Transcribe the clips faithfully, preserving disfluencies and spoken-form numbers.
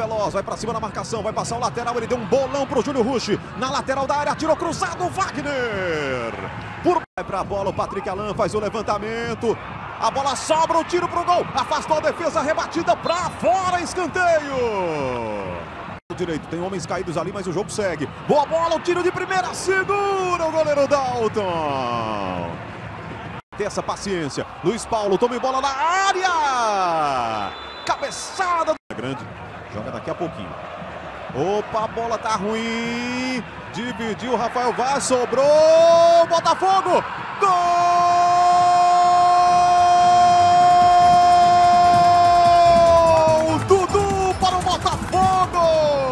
veloz, vai pra cima da marcação, vai passar o lateral, ele deu um bolão pro Júlio Rush, na lateral da área, tirou cruzado, Wagner! Por... Vai pra bola, o Patrick Alan faz o levantamento, a bola sobra, o tiro pro gol, afastou a defesa, rebatida pra fora, escanteio! Direito, tem homens caídos ali, mas o jogo segue. Boa bola, o tiro de primeira, segura o goleiro Dalton! Tem essa paciência, Luiz Paulo toma bola na área! Cabeçada grande, joga daqui a pouquinho. Opa, a bola tá ruim. Dividiu, Rafael Vaz, sobrou. Botafogo! Gol! Dudu para o Botafogo!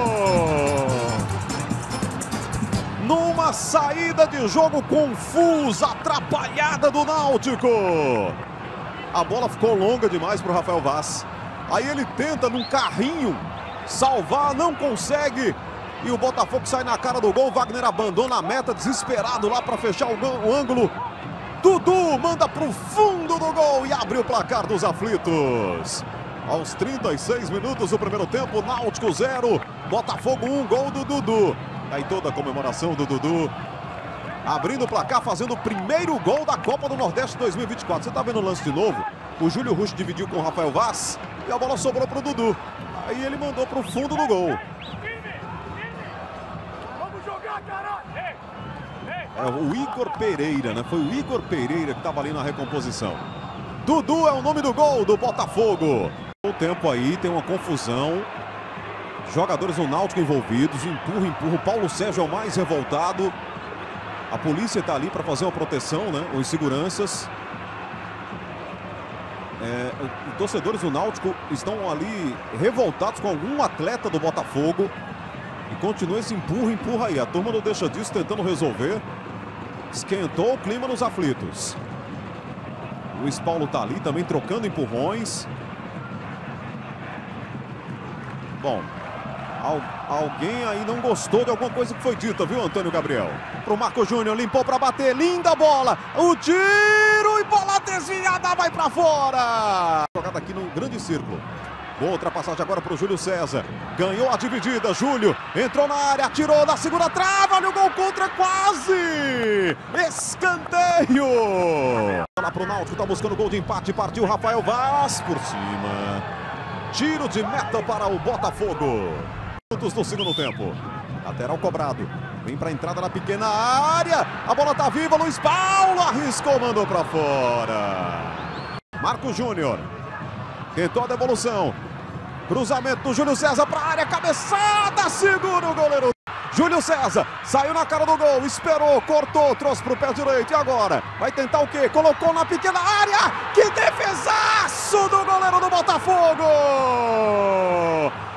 Numa saída de jogo confusa, atrapalhada do Náutico. A bola ficou longa demais para o Rafael Vaz. Aí ele tenta num carrinho salvar, não consegue. E o Botafogo sai na cara do gol. Wagner abandona a meta, desesperado lá para fechar o, o ângulo. Dudu manda para o fundo do gol e abre o placar dos aflitos. Aos trinta e seis minutos do primeiro tempo, Náutico zero, Botafogo um, gol do Dudu. Aí toda a comemoração do Dudu. Abrindo o placar, fazendo o primeiro gol da Copa do Nordeste dois mil e vinte e quatro. Você tá vendo o lance de novo? O Júlio Rush dividiu com o Rafael Vaz e a bola sobrou pro Dudu. Aí ele mandou pro fundo do gol. Vamos jogar, caralho! É o Igor Pereira, né? Foi o Igor Pereira que tava ali na recomposição. Dudu é o nome do gol do Botafogo. O tempo aí tem uma confusão. Jogadores do Náutico envolvidos, empurra, empurra. O Paulo Sérgio é o mais revoltado. A polícia está ali para fazer uma proteção, né? Os seguranças. É, os torcedores do Náutico estão ali revoltados com algum atleta do Botafogo. E continua esse empurra, empurra aí. A turma não deixa disso, tentando resolver. Esquentou o clima nos aflitos. Luiz Paulo está ali também trocando empurrões. Bom, al alguém aí não gostou de alguma coisa que foi dita, viu, Antônio Gabriel? Pro Marco Júnior, limpou para bater, linda bola. O tiro e bola desviada, vai para fora. Jogada aqui no grande círculo. Boa ultrapassagem agora para o Júlio César. Ganhou a dividida, Júlio. Entrou na área, atirou na segunda trava. Olha o gol contra, quase! Escanteio! Lá para o Náutico, tá buscando gol de empate. Partiu Rafael Vaz por cima. Tiro de meta para o Botafogo. Minutos do segundo tempo. Lateral cobrado. Vem para a entrada na pequena área. A bola tá viva, Luiz Paulo arriscou, mandou para fora. Marco Júnior. Tentou a devolução. Cruzamento do Júlio César para a área, cabeçada, segura o goleiro. Júlio César saiu na cara do gol, esperou, cortou, trouxe para o pé direito. E agora? Vai tentar o quê? Colocou na pequena área. Que defesaço do goleiro do Botafogo!